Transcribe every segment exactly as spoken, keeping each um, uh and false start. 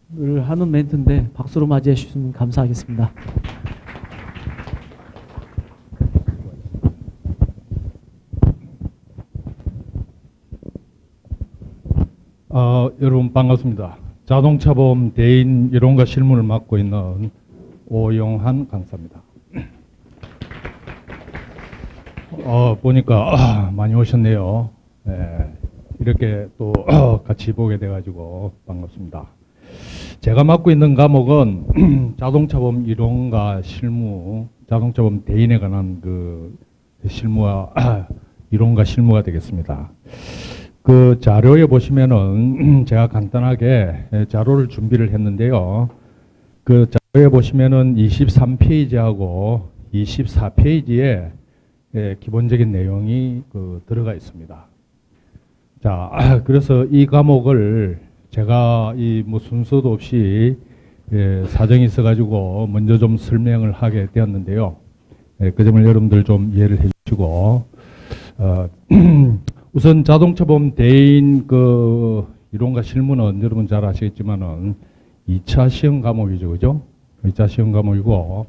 하는 멘트인데 박수로 맞이해 주시면 감사하겠습니다. 어, 여러분 반갑습니다. 자동차보험 대인 이론과 실무를 맡고 있는 오용한 강사입니다. 어, 보니까 아, 많이 오셨네요. 예, 이렇게 또 같이 보게 돼가지고 반갑습니다. 제가 맡고 있는 과목은 자동차보험 이론과 실무, 자동차보험 대인에 관한 그 실무와 아, 이론과 실무가 되겠습니다. 그 자료에 보시면은 제가 간단하게 자료를 준비를 했는데요. 그 자료에 보시면은 이십삼 페이지하고 이십사 페이지에 기본적인 내용이 그 들어가 있습니다. 자, 그래서 이 과목을 제가 이 뭐 순서도 없이 예, 사정이 있어가지고 먼저 좀 설명을 하게 되었는데요. 예, 그 점을 여러분들 좀 이해를 해주시고, 어, 우선 자동차보험 대인 그 이론과 실무는 여러분 잘 아시겠지만은 이 차 시험 과목이죠, 그죠? 이 차 시험 과목이고,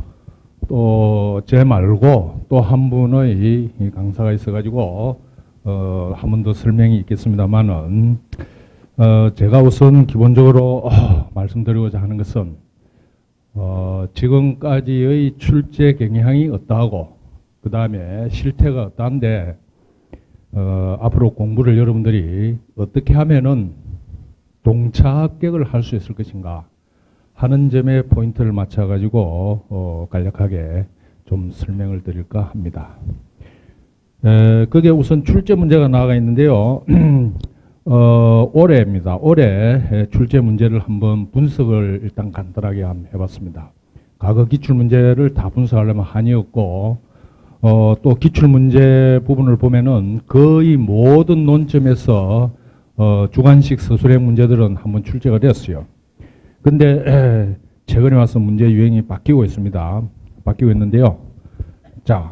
또 제 말고 또 한 분의 강사가 있어가지고 어, 한 번 더 설명이 있겠습니다만은 어, 제가 우선 기본적으로 어, 말씀드리고자 하는 것은 어, 지금까지의 출제 경향이 어떠하고 그 다음에 실태가 어떠한데 어, 앞으로 공부를 여러분들이 어떻게 하면은 동차 합격을 할 수 있을 것인가 하는 점에 포인트를 맞춰가지고 어, 간략하게 좀 설명을 드릴까 합니다. 에, 그게 우선 출제 문제가 나와 있는데요. 어, 올해입니다. 올해 출제 문제를 한번 분석을 일단 간단하게 한번 해봤습니다. 과거 기출 문제를 다 분석하려면 한이 없고 어, 또 기출문제 부분을 보면은 거의 모든 논점에서 어, 주관식 서술형 문제들은 한번 출제가 되었어요. 근데 에, 최근에 와서 문제 유형이 바뀌고 있습니다. 바뀌고 있는데요. 자,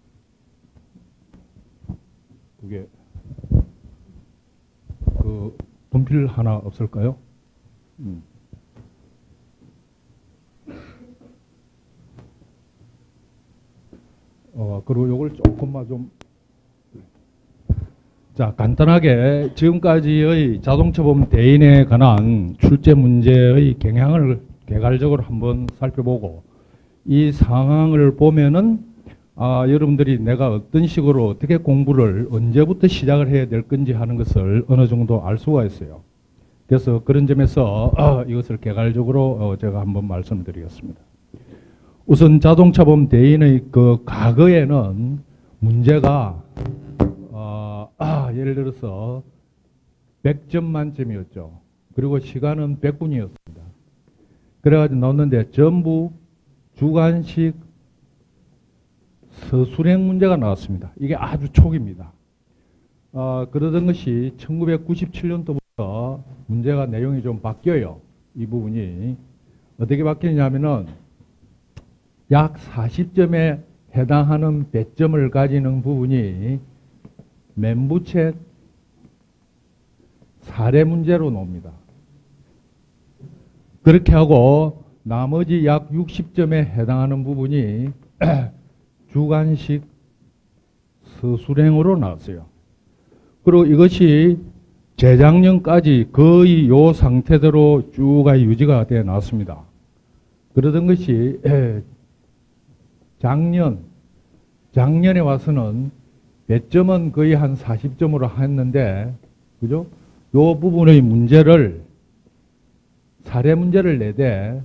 그게 그 분필 하나 없을까요? 음. 어, 그리고 요걸 조금만 좀. 자, 간단하게 지금까지의 자동차보험 대인에 관한 출제 문제의 경향을 개괄적으로 한번 살펴보고 이 상황을 보면은 아, 여러분들이 내가 어떤 식으로 어떻게 공부를 언제부터 시작을 해야 될 건지 하는 것을 어느 정도 알 수가 있어요. 그래서 그런 점에서 어, 이것을 개괄적으로 어, 제가 한번 말씀드리겠습니다. 우선 자동차보험 대인의 그 과거에는 문제가 어, 아, 예를 들어서 백 점 만점이었죠. 그리고 시간은 백 분이었습니다. 그래가지고 나왔는데 전부 주관식 서술형 문제가 나왔습니다. 이게 아주 초기입니다. 어, 그러던 것이 천구백구십칠 년도부터 문제가 내용이 좀 바뀌어요. 이 부분이 어떻게 바뀌냐면은 약 사십 점에 해당하는 배점을 가지는 부분이 멘부책 사례 문제로 나옵니다. 그렇게 하고 나머지 약 육십 점에 해당하는 부분이 주관식 서술형으로 나왔어요. 그리고 이것이 재작년까지 거의 이 상태대로 쭉 유지가 되어 나왔습니다. 그러던 것이 작년, 작년에 와서는 배점은 거의 한 사십 점으로 했는데, 그죠? 요 부분의 문제를, 사례 문제를 내되,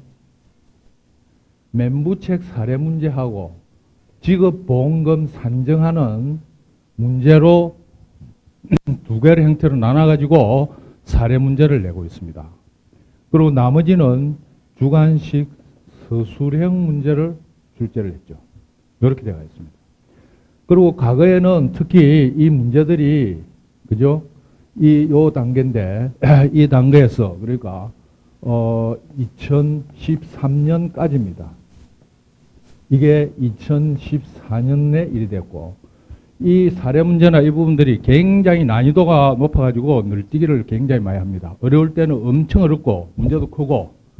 멘부책 사례 문제하고 직업보험금 산정하는 문제로 두 개의 형태로 나눠가지고 사례 문제를 내고 있습니다. 그리고 나머지는 주관식 서술형 문제를 출제를 했죠. 이렇게 되어 있습니다. 그리고 과거에는 특히 이 문제들이, 그죠? 이, 요 단계인데, 이 단계에서, 그러니까, 어, 이천십삼 년까지입니다. 이게 이천십사 년에 일이 됐고, 이 사례 문제나 이 부분들이 굉장히 난이도가 높아가지고 늘뛰기를 굉장히 많이 합니다. 어려울 때는 엄청 어렵고, 문제도 크고,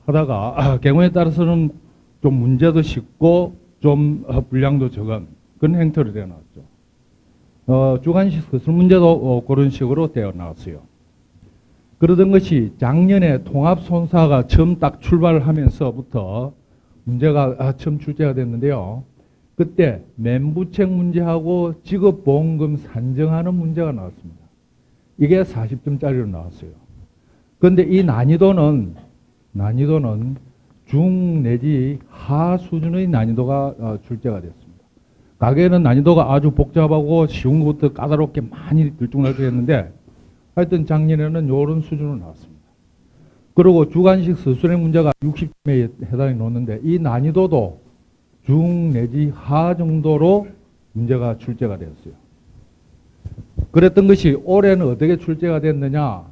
하다가 아, 경우에 따라서는 좀 문제도 쉽고 좀 어, 분량도 적은 그런 형태로 되어 나왔죠. 어, 주관식 서술 문제도 어, 그런 식으로 되어 나왔어요. 그러던 것이 작년에 통합손사가 처음 딱 출발을 하면서부터 문제가 아, 처음 출제가 됐는데요. 그때 멘부책 문제하고 직업보험금 산정하는 문제가 나왔습니다. 이게 사십 점짜리로 나왔어요. 그런데 이 난이도는 난이도는 중 내지 하 수준의 난이도가 어, 출제가 됐습니다. 가게는 난이도가 아주 복잡하고 쉬운 것부터 까다롭게 많이 들쭉날쭉 했는데 하여튼 작년에는 이런 수준으로 나왔습니다. 그리고 주관식 서술형 문제가 육십 점에 해당이 놓는데 이 난이도도 중 내지 하 정도로 문제가 출제가 되었어요. 그랬던 것이 올해는 어떻게 출제가 됐느냐?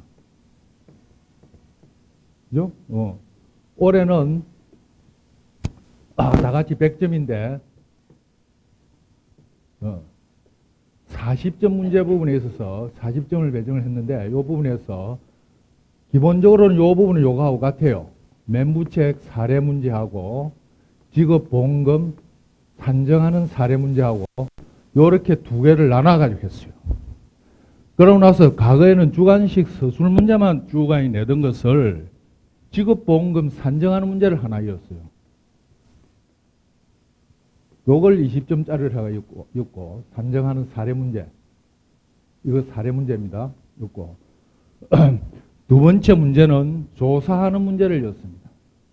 그죠? 어. 올해는 아, 다 같이 백 점인데 어, 사십 점 문제 부분에 있어서 사십 점을 배정을 했는데 이 부분에서 기본적으로는 이 부분은 요거하고 같아요. 멘부책 사례 문제하고 직업보험금 산정하는 사례 문제하고 요렇게 두 개를 나눠가지고 했어요. 그러고 나서 과거에는 주관식 서술 문제만 주관이 내던 것을 직업보험금 산정하는 문제를 하나 이었어요. 요걸 이십 점짜리를 해가 있고, 있고 산정하는 사례 문제. 이거 사례 문제입니다. 있고. 두 번째 문제는 조사하는 문제를 였습니다.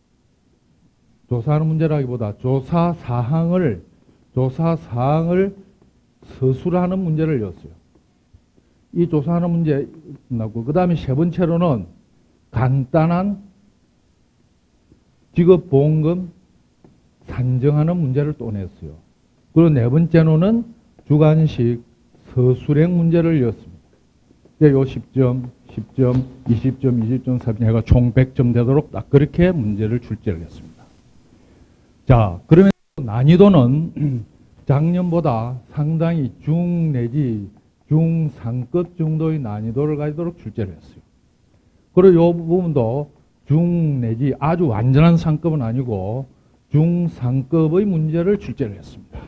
조사하는 문제라기보다 조사 사항을 조사 사항을 서술하는 문제를 였어요. 이 조사하는 문제 나고 그 다음에 세 번째로는 간단한 직업보험금 산정하는 문제를 또 냈어요. 그리고 네 번째로는 주관식 서술형 문제를 였습니다. 요 십 점, 십 점, 이십 점, 이십 점, 삼십 점 해가 총 백 점 되도록 딱 그렇게 문제를 출제를 했습니다. 자, 그러면 난이도는 작년보다 상당히 중 내지 중상급 정도의 난이도를 가지도록 출제를 했어요. 그리고 이 부분도 중 내지 아주 완전한 상급은 아니고 중상급의 문제를 출제를 했습니다.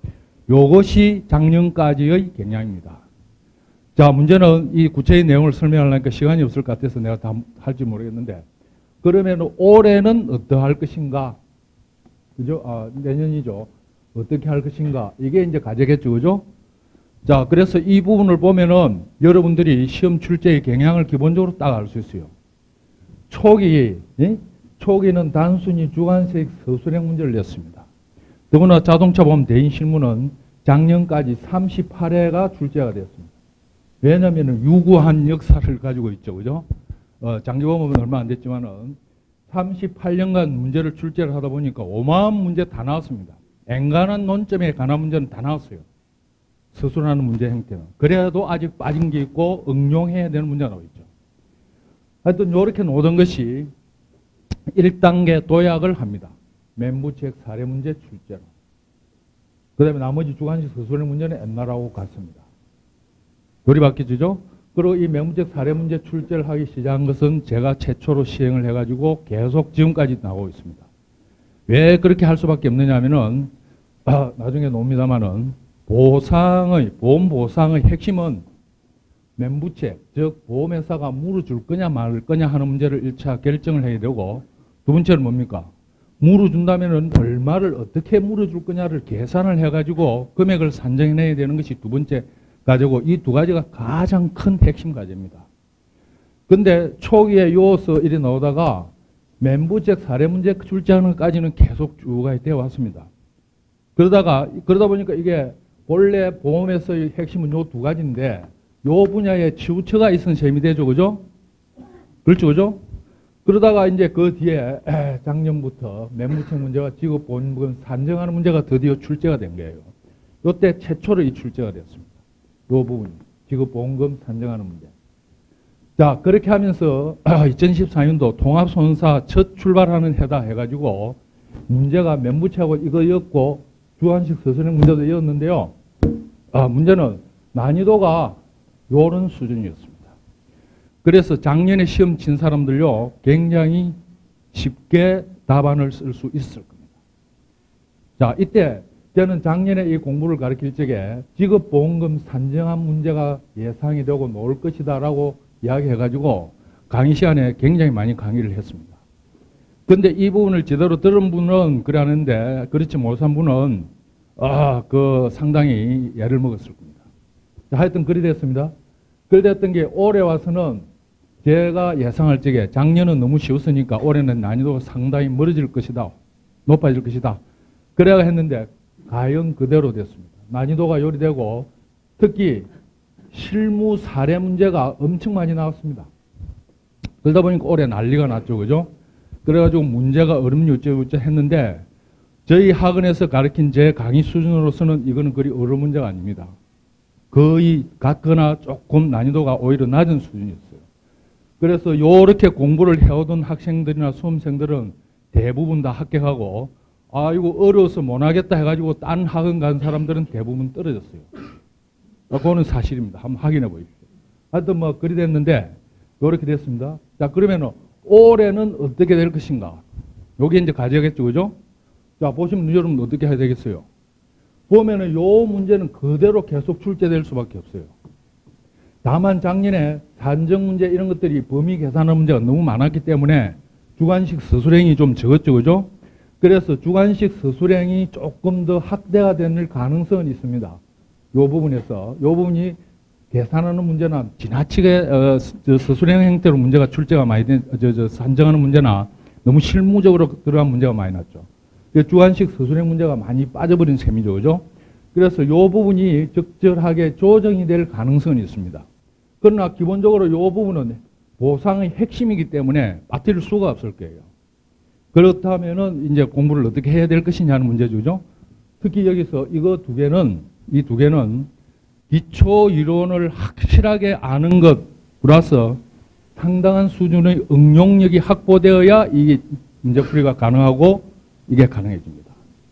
이것이 작년까지의 경향입니다. 자, 문제는 이 구체적인 내용을 설명하려니까 시간이 없을 것 같아서 내가 다 할지 모르겠는데 그러면 올해는 어떠할 것인가? 그죠? 아, 내년이죠. 어떻게 할 것인가? 이게 이제 과제겠죠. 그죠? 자, 그래서 이 부분을 보면은 여러분들이 시험 출제의 경향을 기본적으로 딱 알 수 있어요. 초기, 예? 초기는 단순히 주관식 서술형 문제를 냈습니다. 더구나 자동차 보험 대인 실무는 작년까지 삼십팔 회가 출제가 됐습니다. 왜냐하면 유구한 역사를 가지고 있죠. 그죠? 어, 장기보험은 얼마 안 됐지만은 삼십팔 년간 문제를 출제를 하다 보니까 어마어마한 문제 다 나왔습니다. 엔간한 논점에 관한 문제는 다 나왔어요. 서술하는 문제 형태는. 그래도 아직 빠진 게 있고 응용해야 되는 문제가 나와 있죠. 하여튼 이렇게 놓던 것이 일 단계 도약을 합니다. 멘부책 사례 문제 출제로. 그 다음에 나머지 주관식 서술형 문제는 옛날하고 같습니다. 요리 바뀌죠? 그리고 이 멘부책 사례 문제 출제를 하기 시작한 것은 제가 최초로 시행을 해가지고 계속 지금까지 나오고 있습니다. 왜 그렇게 할 수밖에 없느냐 하면은, 아, 나중에 놉니다만은, 보상의, 보험 보상의 핵심은 멘부책, 즉, 보험회사가 물어줄 거냐 말 거냐 하는 문제를 일 차 결정을 해야 되고, 두 번째는 뭡니까? 물어준다면은 얼마를 어떻게 물어줄 거냐를 계산을 해가지고 금액을 산정해내야 되는 것이 두 번째 과제고 이 두 가지가 가장 큰 핵심 과제입니다. 근데 초기에 요서 이리 나오다가 멘부책 사례 문제 출제하는 것까지는 계속 쭉 되어 왔습니다. 그러다가, 그러다 보니까 이게 원래 보험에서의 핵심은 요 두 가지인데 요 분야에 치우쳐가 있은 셈이 되죠. 그죠? 그렇죠. 그죠? 그러다가 이제 그 뒤에 작년부터 멘부책 문제와 직업보험금 산정하는 문제가 드디어 출제가 된 거예요. 요때 최초로 이 출제가 됐습니다. 요 부분, 직업보험금 산정하는 문제. 자, 그렇게 하면서 이천십사 년도 통합손사 첫 출발하는 해다 해가지고 문제가 멘부책하고 이거였고 주관식 서술형 문제도 이었는데요. 아, 문제는 난이도가 요런 수준이었습니다. 그래서 작년에 시험 친 사람들요 굉장히 쉽게 답안을 쓸 수 있을 겁니다. 자, 이때 저는 작년에 이 공부를 가르칠 적에 지급보험금 산정한 문제가 예상이 되고 나올 것이다라고 이야기해가지고 강의 시간에 굉장히 많이 강의를 했습니다. 근데 이 부분을 제대로 들은 분은 그래 하는데 그렇지 못한 분은 아, 그 상당히 애를 먹었을 겁니다. 자, 하여튼 그리 됐습니다. 그리 됐던 게 올해 와서는 제가 예상할 적에 작년은 너무 쉬웠으니까 올해는 난이도가 상당히 멀어질 것이다. 높아질 것이다. 그래야 했는데 과연 그대로 됐습니다. 난이도가 요리되고 특히 실무 사례 문제가 엄청 많이 나왔습니다. 그러다 보니까 올해 난리가 났죠. 그죠? 그래가지고 문제가 어렵니 어쩌고저쩌고 했는데 저희 학원에서 가르친 제 강의 수준으로서는 이거는 그리 어려운 문제가 아닙니다. 거의 같거나 조금 난이도가 오히려 낮은 수준이었어요. 그래서 요렇게 공부를 해오던 학생들이나 수험생들은 대부분 다 합격하고 아 이거 어려워서 못하겠다 해가지고 딴 학원 간 사람들은 대부분 떨어졌어요. 그거는 사실입니다. 한번 확인해 보십시오. 하여튼 뭐 그리 됐는데 요렇게 됐습니다. 자 그러면은 올해는 어떻게 될 것인가? 요게 이제 가져야겠죠. 그죠? 자 보시면 여러분 어떻게 해야 되겠어요? 보면은 요 문제는 그대로 계속 출제될 수밖에 없어요. 다만 작년에 산정 문제 이런 것들이 범위 계산하는 문제가 너무 많았기 때문에 주관식 서술형이 좀 적었죠. 그죠? 그래서 주관식 서술형이 조금 더 확대가 될 가능성은 있습니다. 요 부분에서. 요 부분이 계산하는 문제나 지나치게 어, 서술형 형태로 문제가 출제가 많이 된, 저, 저, 산정하는 문제나 너무 실무적으로 들어간 문제가 많이 났죠. 주관식 서술형 문제가 많이 빠져버린 셈이죠. 그죠? 그래서 이 부분이 적절하게 조정이 될 가능성은 있습니다. 그러나 기본적으로 이 부분은 보상의 핵심이기 때문에 빠뜨릴 수가 없을 거예요. 그렇다면은 이제 공부를 어떻게 해야 될 것이냐는 문제죠. 그죠? 특히 여기서 이거 두 개는, 이 두 개는 기초 이론을 확실하게 아는 것 플러스 상당한 수준의 응용력이 확보되어야 이게 문제풀이가 가능하고 이게 가능해집니다.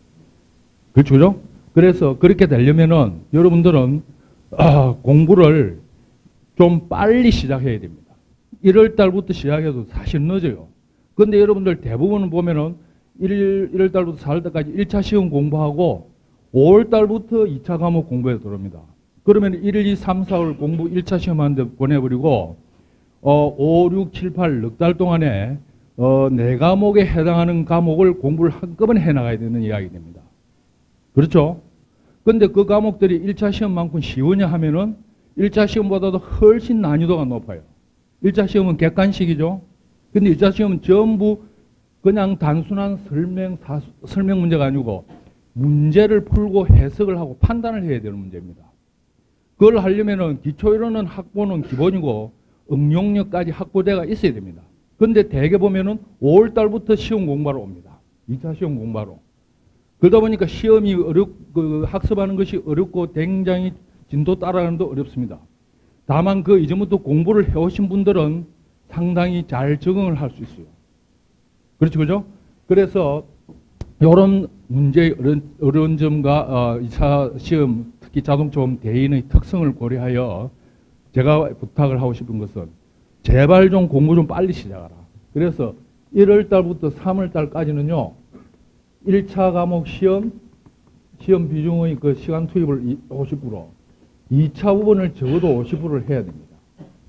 그렇죠? 그래서 그렇게 되려면은 여러분들은 아, 공부를 좀 빨리 시작해야 됩니다. 일월 달부터 시작해도 사실 늦어요. 근데 여러분들 대부분은 보면은 일 월 달부터 사월 달까지 일 차 시험 공부하고 오월 달부터 이 차 과목 공부에 들어옵니다. 그러면 일, 이, 삼, 사월 공부 일 차 시험 하는데 보내버리고 어, 오, 육, 칠, 팔 넉 달 동안에 어, 네 과목에 해당하는 과목을 공부를 한꺼번에 해나가야 되는 이야기 됩니다. 그렇죠? 근데 그 과목들이 일 차 시험만큼 쉬우냐 하면은 일 차 시험보다도 훨씬 난이도가 높아요. 일 차 시험은 객관식이죠. 근데 일 차 시험은 전부 그냥 단순한 설명, 사수, 설명 문제가 아니고 문제를 풀고 해석을 하고 판단을 해야 되는 문제입니다. 그걸 하려면은 기초이론은 확보는 기본이고 응용력까지 확보대가 있어야 됩니다. 근데 대개 보면은 오월 달부터 시험 공부하러 옵니다. 이 차 시험 공부하러. 그러다 보니까 시험이 어렵, 그 학습하는 것이 어렵고 굉장히 진도 따라가는 것도 어렵습니다. 다만 그 이전부터 공부를 해오신 분들은 상당히 잘 적응을 할 수 있어요. 그렇죠, 그죠? 그래서 이런 문제의 어려운, 어려운 점과 어, 이 차 시험, 특히 자동차보험 대인의 특성을 고려하여 제가 부탁을 하고 싶은 것은 제발 좀 공부 좀 빨리 시작하라. 그래서 일월 달부터 삼월 달까지는요, 일 차 과목 시험, 시험 비중의 그 시간 투입을 오십 퍼센트, 이 차 부분을 적어도 오십 퍼센트를 해야 됩니다.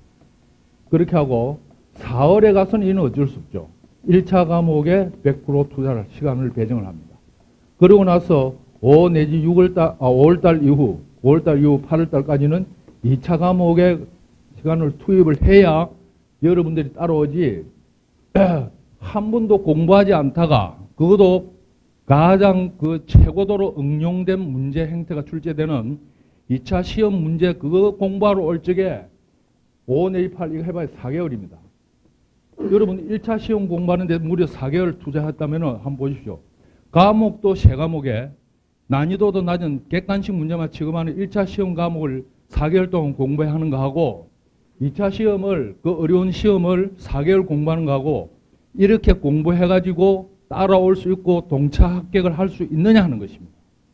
그렇게 하고 사월에 가서는 이는 어쩔 수 없죠. 일 차 과목에 백 퍼센트 투자를, 시간을 배정을 합니다. 그러고 나서 오 내지 육월 달, 아, 오월 달 이후, 오월 달 이후 팔월 달까지는 이 차 과목에 시간을 투입을 해야 여러분들이 따라오지 한 번도 공부하지 않다가 그것도 가장 그 최고도로 응용된 문제 행태가 출제되는 이 차 시험 문제 그거 공부하러 올 적에 오 내지 팔 이거 해봐야 사 개월입니다. 여러분 일 차 시험 공부하는데 무려 사 개월 투자했다면 한번 보십시오. 과목도 세 과목에 난이도도 낮은 객관식 문제만 취급하는 일 차 시험 과목을 사 개월 동안 공부하는 거하고 이 차 시험을 그 어려운 시험을 사 개월 공부하는 거하고 이렇게 공부해가지고 따라올 수 있고 동차 합격을 할 수 있느냐 하는 것입니다.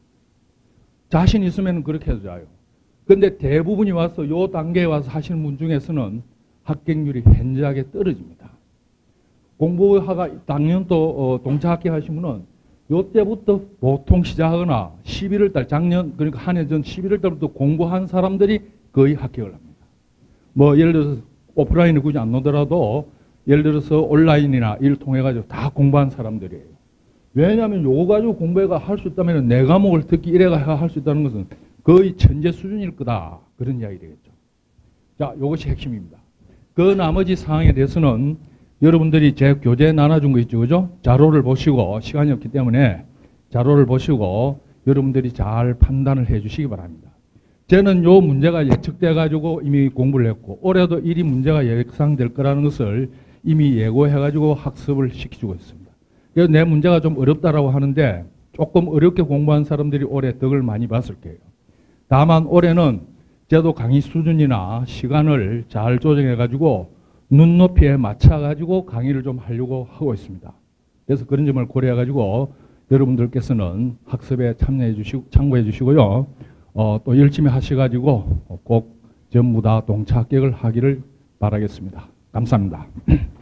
자신 있으면 그렇게 해도 좋아요. 그런데 대부분이 와서 이 단계에 와서 하시는 분 중에서는 합격률이 현저하게 떨어집니다. 공부하가 당년 또 어, 동차학기 하시면은 요때부터 보통 시작하거나 십일월 달 작년 그러니까 한 해 전 십일월 달부터 공부한 사람들이 거의 합격을 합니다. 뭐 예를 들어서 오프라인을 굳이 안 놓더라도 예를 들어서 온라인이나 이를 통해 가지고 다 공부한 사람들이에요. 왜냐하면 요거 가지고 공부해가 할 수 있다면 네 과목을 특히 이래가 할 수 있다는 것은 거의 천재 수준일 거다. 그런 이야기 되겠죠. 자, 요것이 핵심입니다. 그 나머지 사항에 대해서는 여러분들이 제 교재에 나눠준 거 있죠. 그죠? 자료를 보시고, 시간이 없기 때문에 자료를 보시고 여러분들이 잘 판단을 해 주시기 바랍니다. 저는 요 문제가 예측돼 가지고 이미 공부를 했고, 올해도 이 문제가 예상될 거라는 것을 이미 예고해 가지고 학습을 시켜주고 있습니다. 그래서 내 문제가 좀 어렵다라고 하는데 조금 어렵게 공부한 사람들이 올해 덕을 많이 봤을 거예요. 다만 올해는 저도 강의 수준이나 시간을 잘 조정해 가지고 눈높이에 맞춰 가지고 강의를 좀 하려고 하고 있습니다. 그래서 그런 점을 고려해 가지고 여러분들께서는 학습에 참여해 주시고 참고해 주시고요. 어, 또 열심히 하셔 가지고 꼭 전부 다 동차 합격을 하기를 바라겠습니다. 감사합니다.